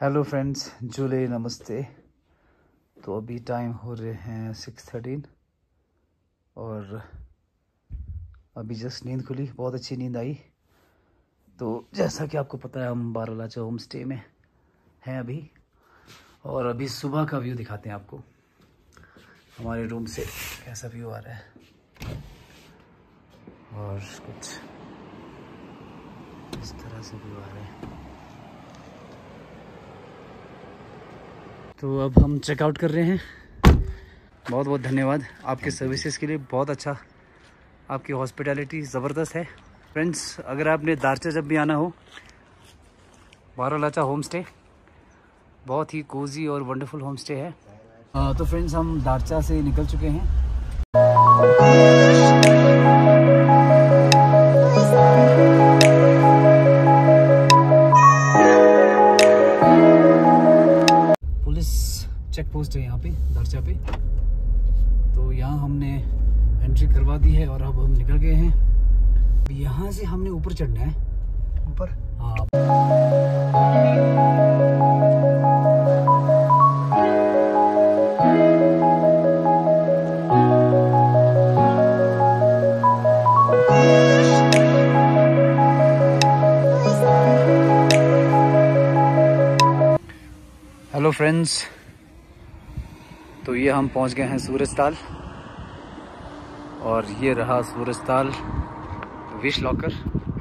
Hello friends, जुले नमस्ते। तो अभी टाइम हो रहे हैं 6:13 और अभी जस्ट नींद खुली, बहुत अच्छी नींद आई। तो जैसा कि आपको पता है हम बारालाचा होम स्टे में हैं अभी, और अभी सुबह का व्यू दिखाते हैं आपको। हमारे रूम से कैसा व्यू आ रहा है और कुछ इस तरह से व्यू आ रहा है। तो अब हम चेकआउट कर रहे हैं। बहुत बहुत धन्यवाद आपके सर्विसेज के लिए, बहुत अच्छा, आपकी हॉस्पिटैलिटी ज़बरदस्त है। फ्रेंड्स, अगर आपने दारचा जब भी आना हो, बारालाचा होम स्टे बहुत ही कोजी और वंडरफुल होम स्टे है। तो फ्रेंड्स, हम दारचा से निकल चुके हैं। चेक पोस्ट है यहाँ पे दारचा पे, तो यहाँ हमने एंट्री करवा दी है और अब हम निकल गए हैं। यहाँ से हमने ऊपर चढ़ना है, ऊपर। हाँ, हेलो फ्रेंड्स, तो ये हम पहुंच गए हैं सूरजताल, और ये रहा सूरजताल विश लॉकर।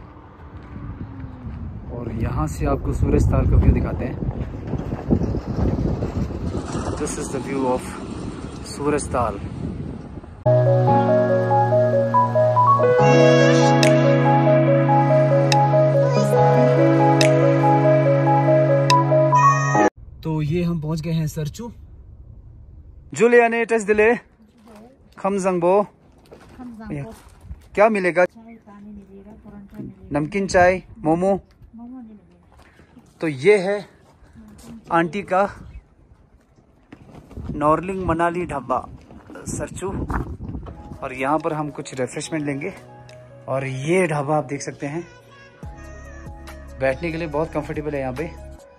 और यहाँ से आपको सूरजताल का व्यू दिखाते हैं। This is the view of Surajtal. तो ये हम पहुंच गए हैं सरचू। जुलियाने टच दिले खमजंगबो, क्या मिलेगा? नमकीन चाय, मोमो। तो ये है आंटी का नॉर्लिंग मनाली ढाबा सरचू, और यहाँ पर हम कुछ रिफ्रेशमेंट लेंगे। और ये ढाबा आप देख सकते हैं, बैठने के लिए बहुत कंफर्टेबल है यहाँ पे।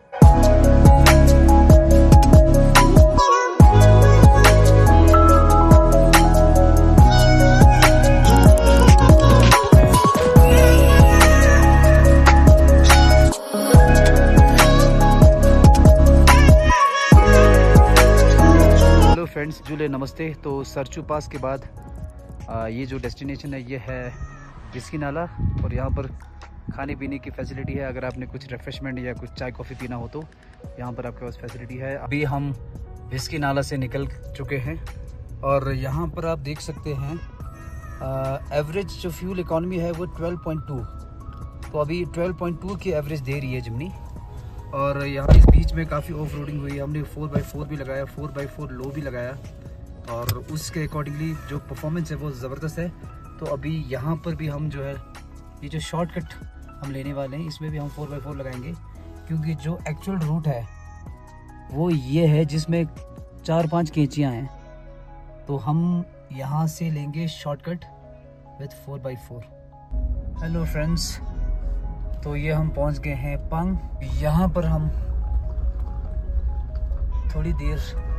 फ्रेंड्स, जुले नमस्ते। तो सरचू पास के बाद ये जो डेस्टिनेशन है ये है विस्की नाला, और यहाँ पर खाने पीने की फैसिलिटी है। अगर आपने कुछ रिफ्रेशमेंट या कुछ चाय कॉफ़ी पीना हो तो यहाँ पर आपके पास फैसिलिटी है। अभी हम विस्की नाला से निकल चुके हैं, और यहाँ पर आप देख सकते हैं एवरेज जो फ्यूल इकॉनमी है वो 12.2। तो अभी 12.2 की एवरेज दे रही है जिमनी। और यहाँ इस बीच में काफ़ी ऑफ रोडिंग हुई है। हमने 4x4 भी लगाया, 4x4 लो भी लगाया, और उसके अकॉर्डिंगली जो परफॉर्मेंस है वो ज़बरदस्त है। तो अभी यहाँ पर भी हम जो है ये जो शॉर्टकट हम लेने वाले हैं, इसमें भी हम 4x4 लगाएंगे, क्योंकि जो एक्चुअल रूट है वो ये है जिसमें 4-5 कैंचियाँ हैं। तो हम यहाँ से लेंगे shortcut with 4x4। Hello friends, तो ये हम पहुंच गए हैं पंग। यहाँ पर हम थोड़ी देर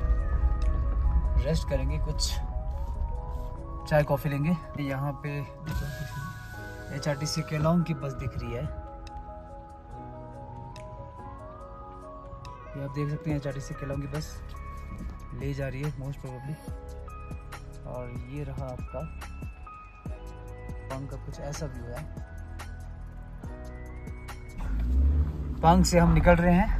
रेस्ट करेंगे, कुछ चाय कॉफ़ी लेंगे। यहाँ पे HRTC केलोंग की बस दिख रही है, ये आप देख सकते हैं। HRTC केलोंग की बस ले जा रही है मोस्ट प्रोबेबली। और ये रहा आपका पंग का कुछ ऐसा व्यू है। पंग से हम निकल रहे हैं।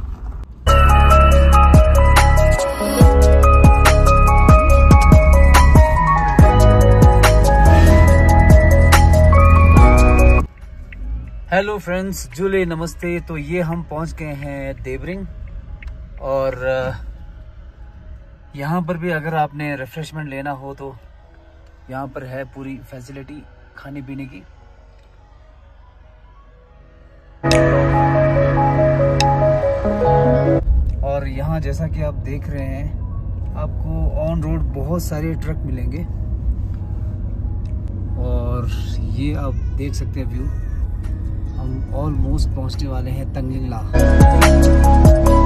हेलो फ्रेंड्स, जुले नमस्ते। तो ये हम पहुंच गए हैं देवरिंग, और यहाँ पर भी अगर आपने रिफ्रेशमेंट लेना हो तो यहाँ पर है पूरी फैसिलिटी खाने पीने की। और यहाँ जैसा कि आप देख रहे हैं, आपको ऑन रोड बहुत सारे ट्रक मिलेंगे, और ये आप देख सकते हैं व्यू। हम ऑलमोस्ट पहुंचने वाले हैं तंगलिंगला।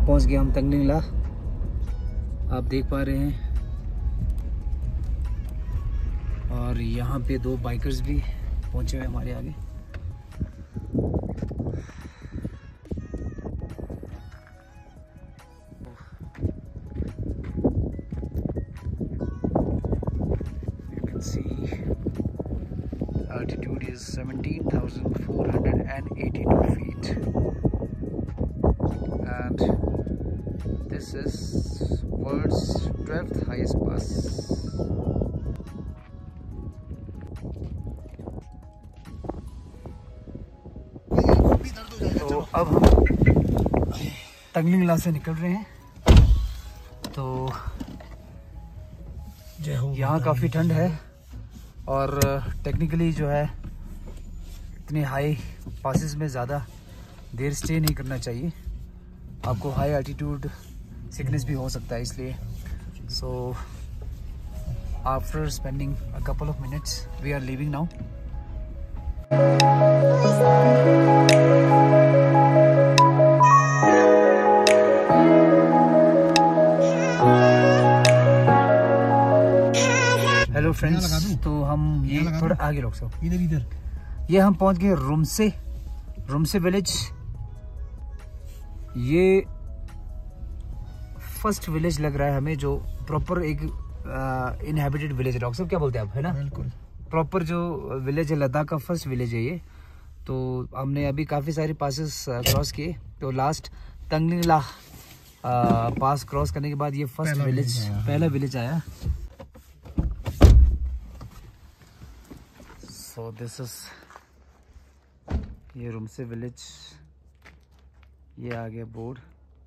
पहुंच गए हम तंगलिंगला, आप देख पा रहे हैं। और यहाँ पे 2 बाइकर्स भी पहुंचे हुए हमारे आगे। You can see altitude is 17,482 feet and this is world's 12th highest pass. तो अब हम तंगलिंगला से निकल रहे हैं। तो यहाँ काफ़ी ठंड है और टेक्निकली जो है इतने हाई पासेस में ज़्यादा देर स्टे नहीं करना चाहिए, आपको हाई एल्टीट्यूड सिकनेस भी हो सकता है, इसलिए so after spending a couple of minutes we are leaving now. Hello friends, तो हम ये थोड़ा आगे रोक सकते, इधर ये हम पहुंच गए रुमसे विलेज। ये फर्स्ट विलेज लग रहा है हमें, जो प्रॉपर एक इनहेबिटेड विलेज है। डॉक्टर साहब क्या बोलते हैं आप, है ना? बिल्कुल प्रॉपर जो विलेज है, लद्दाख का फर्स्ट विलेज है ये। तो हमने अभी काफ़ी सारे पासेस क्रॉस किए, तो लास्ट तंगलिंगला पास क्रॉस करने के बाद ये फर्स्ट विलेज, पहला विलेज आया। सो दिस इज ये रुमसे विलेज, ये आ गया बोर्ड,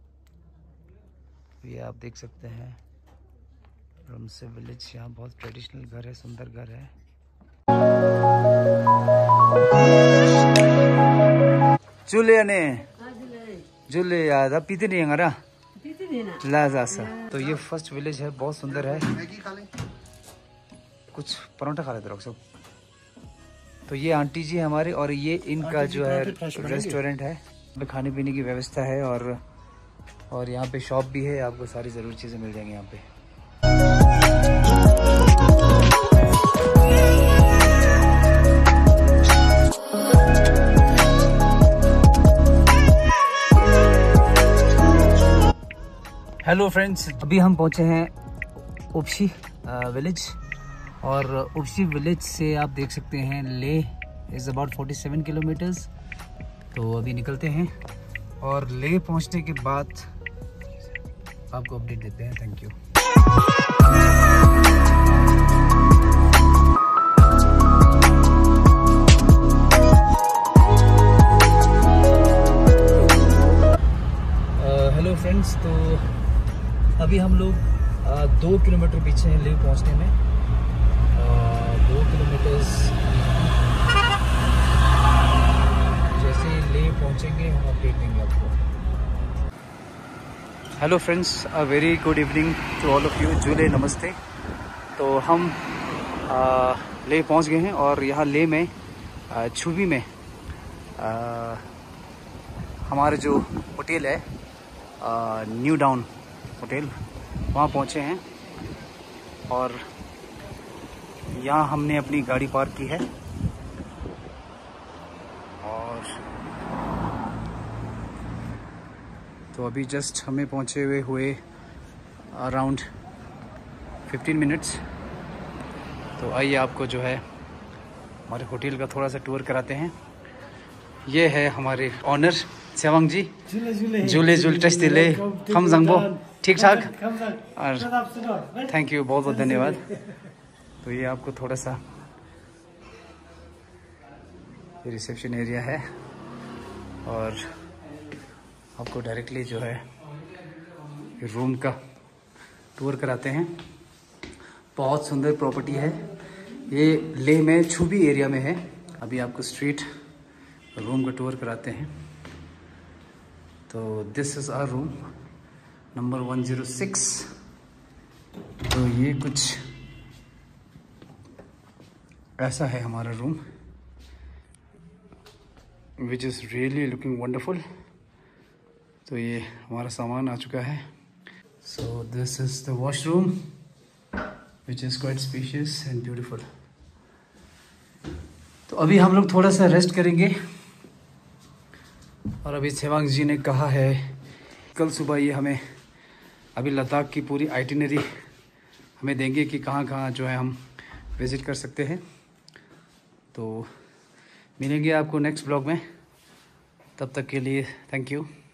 ये आप देख सकते हैं रुमसे विलेज। यहाँ बहुत ट्रेडिशनल घर है, सुंदर घर है। जुले याद पीते नहीं हमारा लाजा। तो ये फर्स्ट विलेज है, बहुत सुंदर है। कुछ परोठा खा लेते रहो सब। तो ये आंटी जी हमारे, और ये इनका जो है रेस्टोरेंट है, खाने पीने की व्यवस्था है और यहाँ पे शॉप भी है, आपको सारी ज़रूरी चीज़ें मिल जाएंगी यहाँ पे। हेलो फ्रेंड्स, अभी हम पहुँचे हैं उपशी विलेज, और उपशी विलेज से आप देख सकते हैं ले इज़ अबाउट 47 किलोमीटर्स। तो अभी निकलते हैं और ले पहुंचने के बाद आपको अपडेट देते हैं। Thank you. हेलो फ्रेंड्स, तो अभी हम लोग 2 किलोमीटर पीछे हैं ले पहुंचने में। 2 किलोमीटर्स जैसे ले पहुंचेंगे हम अपडेट देंगे आपको। Hello friends, a very good evening to all of you. जुले नमस्ते। तो हम ले पहुंच गए हैं और यहाँ ले में छुबी में हमारा जो होटल है न्यू डाउन होटल, वहाँ पहुँचे हैं और यहाँ हमने अपनी गाड़ी पार्क की है। और तो अभी जस्ट हमें पहुँचे हुए अराउंड 15 मिनट्स। तो आइए आपको जो है हमारे होटल का थोड़ा सा टूर कराते हैं। ये है हमारे ऑनर सेवांग जी। झूले टेस्टिले खम जंगबो ठीक ठाक, और थैंक यू, बहुत बहुत धन्यवाद। तो ये आपको थोड़ा सा ये रिसेप्शन एरिया है और आपको डायरेक्टली जो है रूम का टूर कराते हैं। बहुत सुंदर प्रॉपर्टी है ये, लेह में छुबी एरिया में है। अभी आपको स्ट्रीट रूम का टूर कराते हैं। तो this is our room number 106। तो ये कुछ ऐसा है हमारा room, which is really looking wonderful. तो ये हमारा सामान आ चुका है। So this is the washroom which is quite spacious and beautiful. तो अभी हम लोग थोड़ा सा रेस्ट करेंगे और अभी सेवांग जी ने कहा है कल सुबह ये हमें अभी लद्दाख की पूरी आइटिनरी हमें देंगे कि कहाँ कहाँ जो है हम विज़िट कर सकते हैं। तो मिलेंगे आपको नेक्स्ट ब्लॉग में, तब तक के लिए थैंक यू।